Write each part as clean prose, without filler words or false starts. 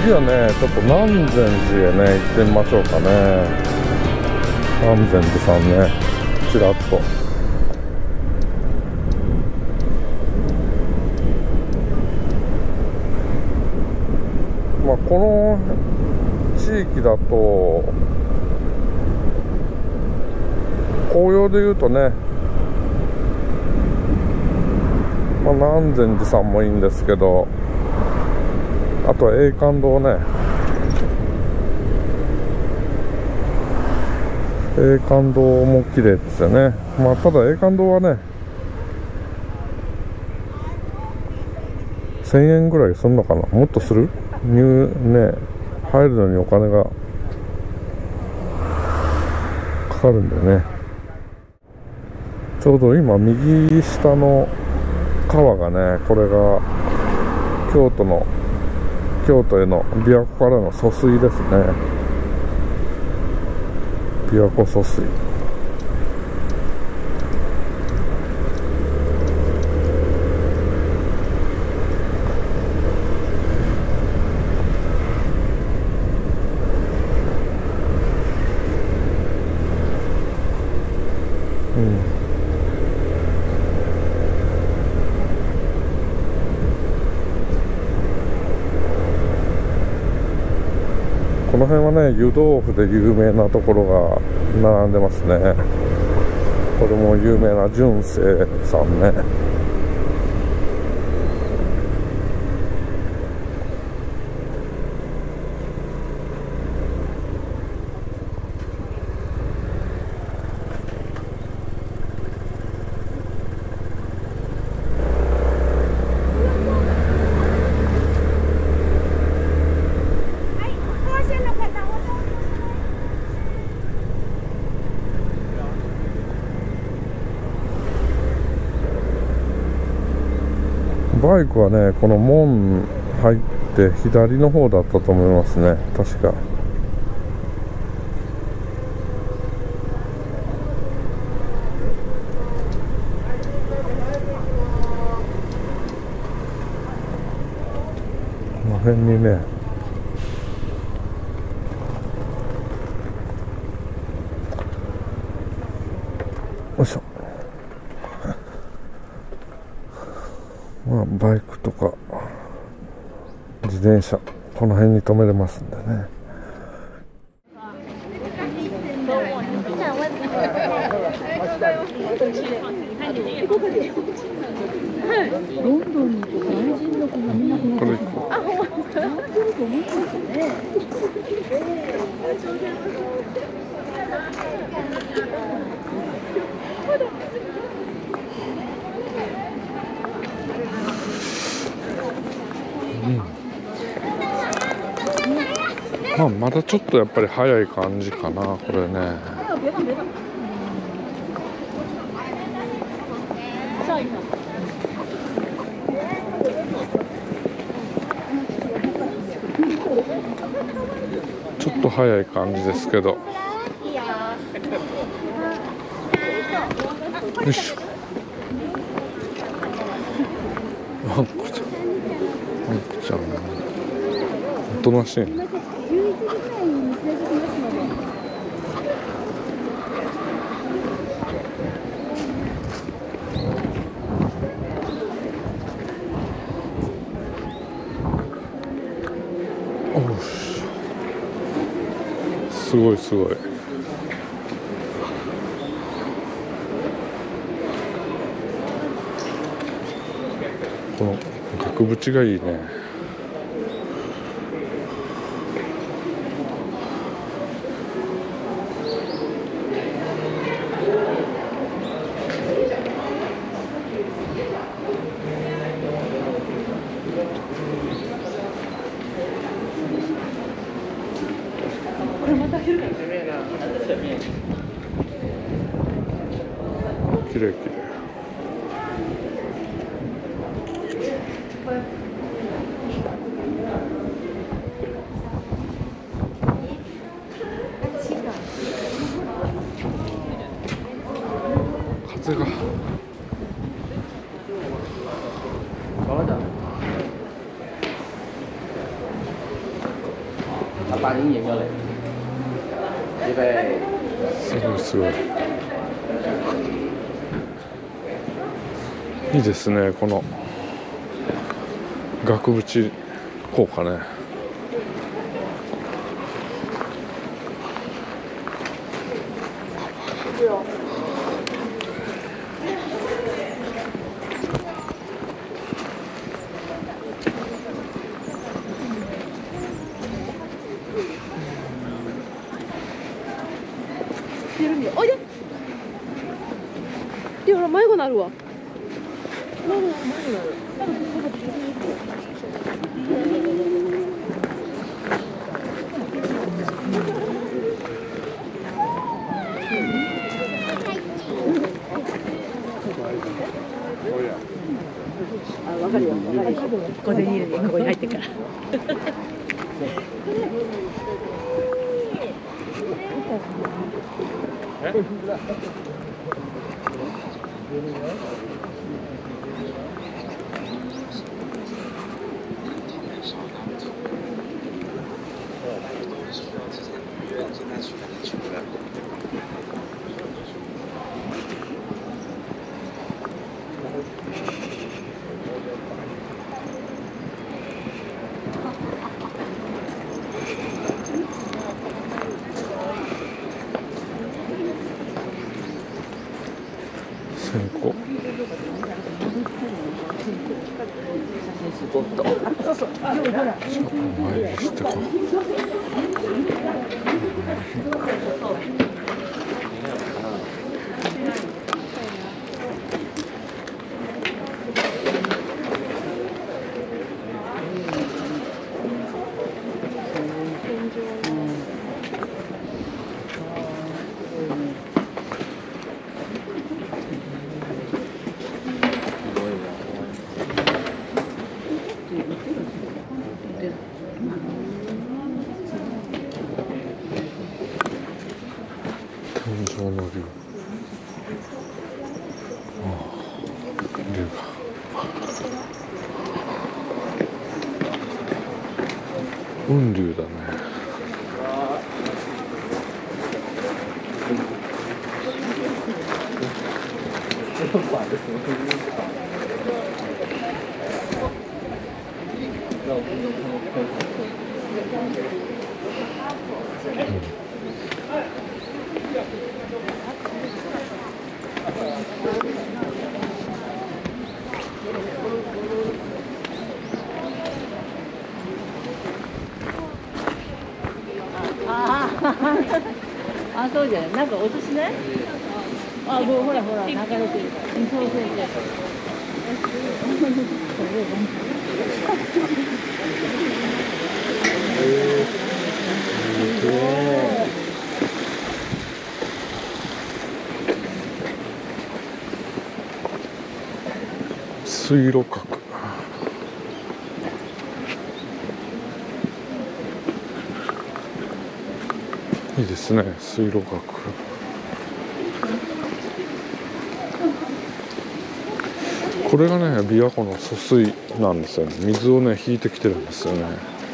次はねちょっと南禅寺へね行ってみましょうかね。南禅寺さんね、ちらっと。まあこの地域だと紅葉でいうとね、まあ、南禅寺さんもいいんですけど、あとは永観堂ね。永観堂も綺麗ですよね。まあただ永観堂はね1000円ぐらいするのかな、もっとするね、入るのにお金がかかるんだよね。ちょうど今右下の川がね、これが京都への琵琶湖からの疎水ですね。琵琶湖疎水。この辺はね湯豆腐で有名なところが並んでますね。これも有名な純正さんね。バイクはね、この門入って左の方だったと思いますね、確か。この辺にね、よいしょ。まあ、バイクとか自転車この辺に止めれますんでね。 ロンドンに行く外人の子がみんなこれ行こう。あ、ほんま。と思ってますね。 まあ、まだちょっとやっぱり早い感じかな、これね。ちょっと早い感じですけど。よいしょ。ワンコちゃん。ワンコちゃん。おとなしいね。すごいすごい。この額縁がいいね。綺麗綺麗。風が。 音演过来。预备。 すごいすごい。いいですね、この額縁効果ね。 おいで。で、ほら迷子なるわ。迷子なる。あ、わかるよ。小銭入れでここに入ってから。 線香。前にしてか。天井の竜。竜が。雲竜だね。 あ、そうじゃない。なんか落としない？あ、もうほらほら流れてる。そうそうそう。 水路閣。いいですね、水路閣。これがね、琵琶湖の疎水なんですよね。水をね、引いてきてるんですよね。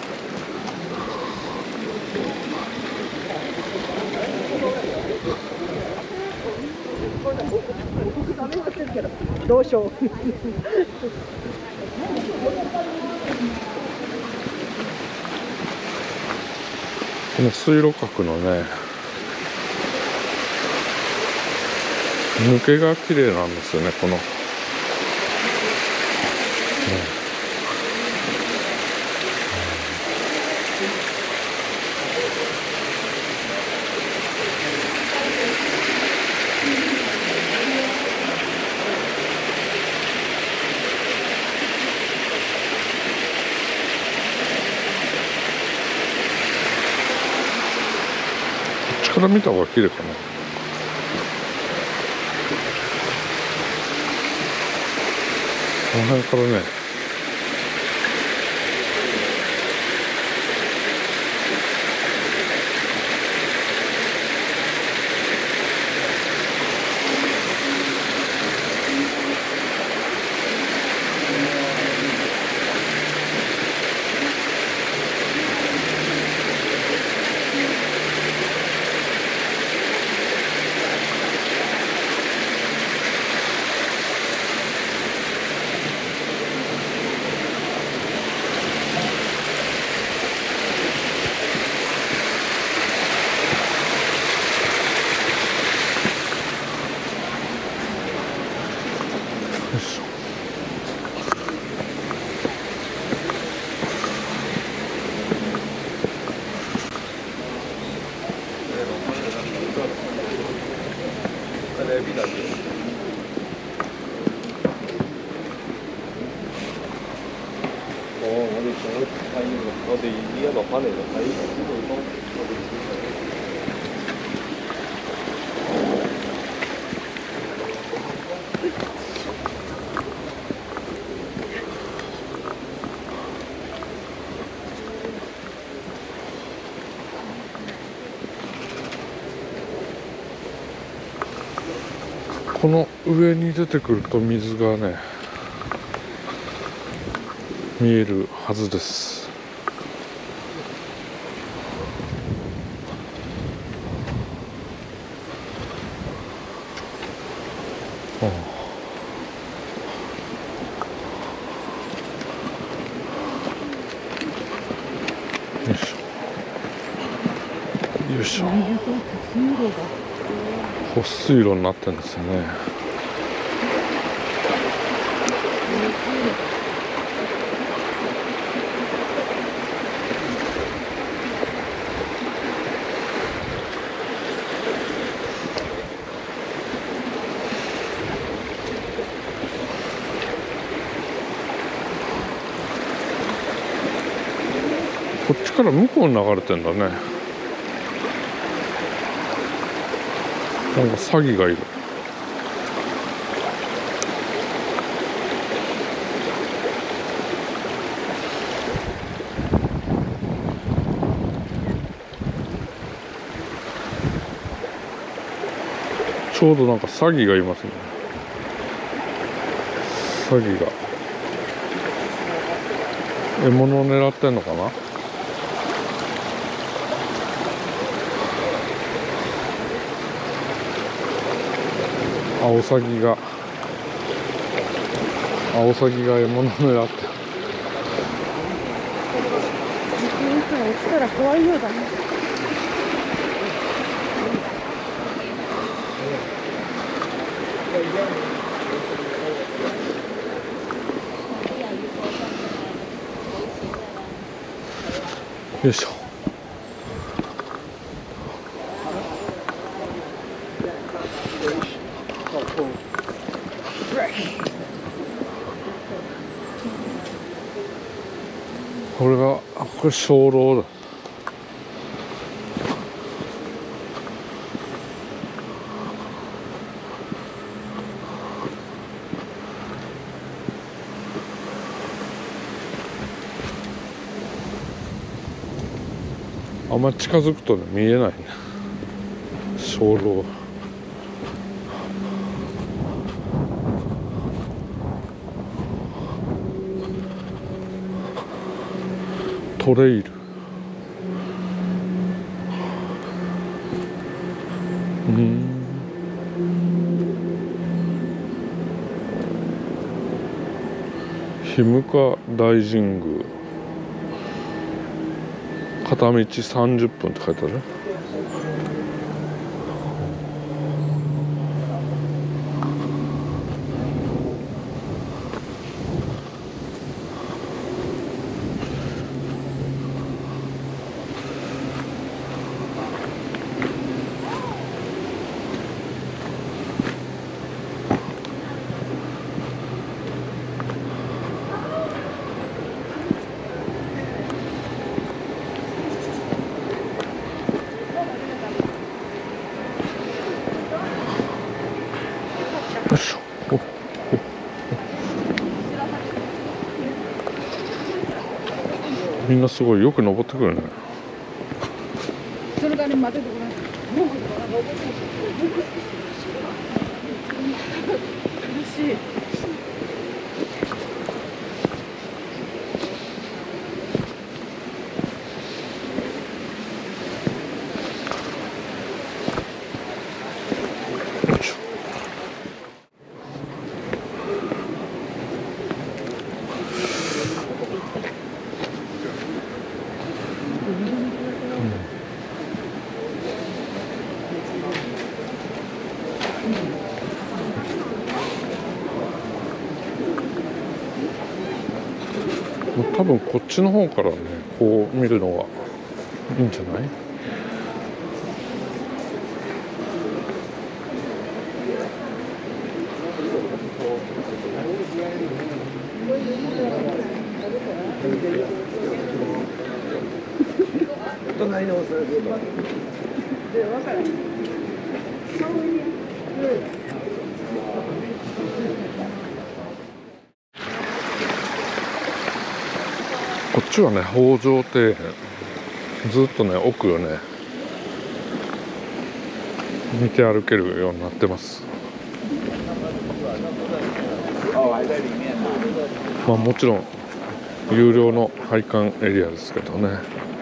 どうしよう。 この水路閣のね、抜けが綺麗なんですよね、この。こっちから見た方が綺麗かな。この辺からね。 我哋呢一落翻嚟就睇呢個地方，我哋小朋友。 この上に出てくると水がね見えるはずです。よいしょよいしょ。保水路になってるんですよね。こっちから向こうに流れてんだね。なんかサギがいる。ちょうどなんかサギがいますね。サギが獲物を狙ってんのかな。アオサギが獲物を狙って。 落ちたら怖いようだね。 よいしょ。これがこれ鐘楼だ。あんまり近づくとね見えないね。鐘楼。トレイル。氷向大神宮。片道30分って書いてある。よいしょ。みんなすごいよく登ってくるね。 それから待っててごらん。嬉しい。 多分こっちの方からねこう見るのがいいんじゃない？ 隣のお皿でこっちはね北条庭園、ずっとね奥をね見て歩けるようになってます。まあもちろん有料の拝観エリアですけどね。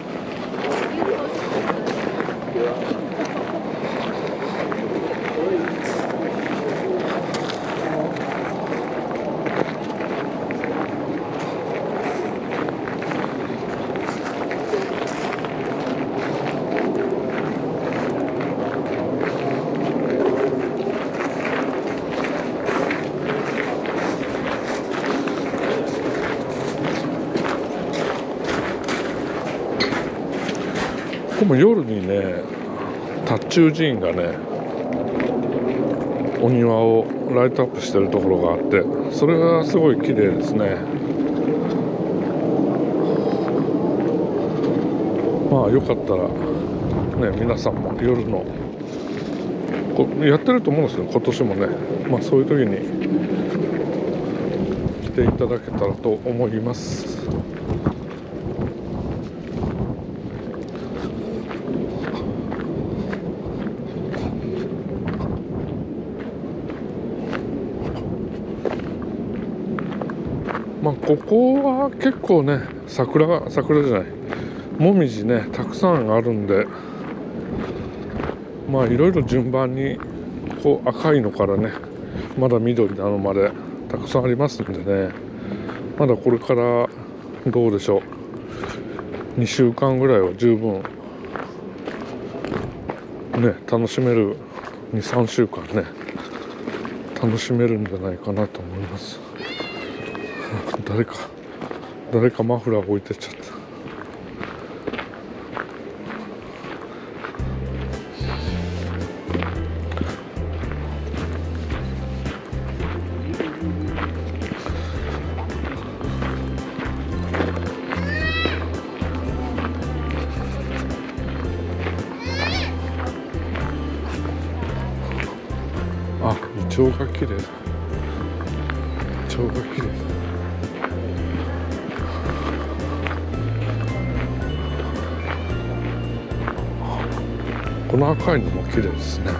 ここも夜にね塔頭寺院がねお庭をライトアップしてるところがあって、それがすごい綺麗ですね。まあよかったらね皆さんも夜のやってると思うんですよ今年もね。まあそういう時に来ていただけたらと思います。まあここは結構ね桜じゃないもみじねたくさんあるんで、まあいろいろ順番にこう赤いのからねまだ緑なのまでたくさんありますんでね、まだこれからどうでしょう2週間ぐらいは十分ね楽しめる、2、3週間ね楽しめるんじゃないかなと思います。誰かマフラー置いてっちゃった。あ、イチョウが綺麗だ。イチョウが綺麗だ。この赤いのも綺麗ですね。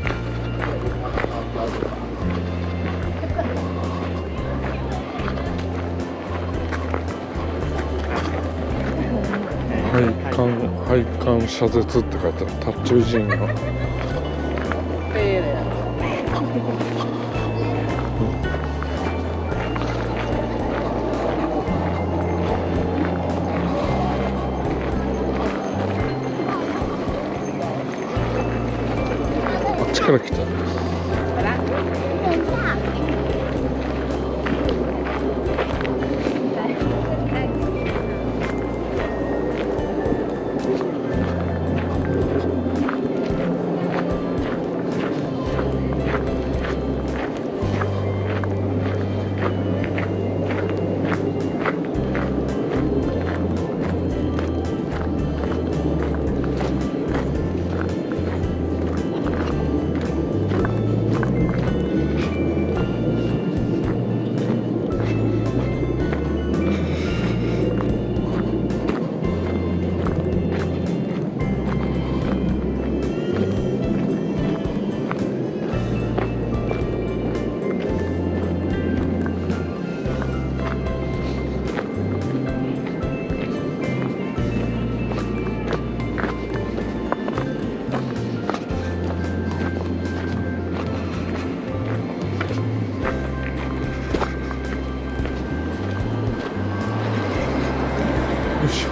拝観社絶って書いてある塔頭寺院が。あっちから来た。よいしょ。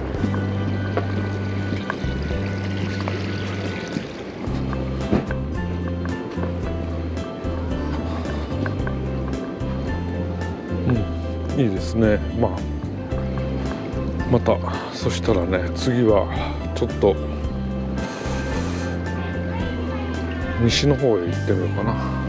いいですね。またそしたらね次はちょっと西の方へ行ってみようかな。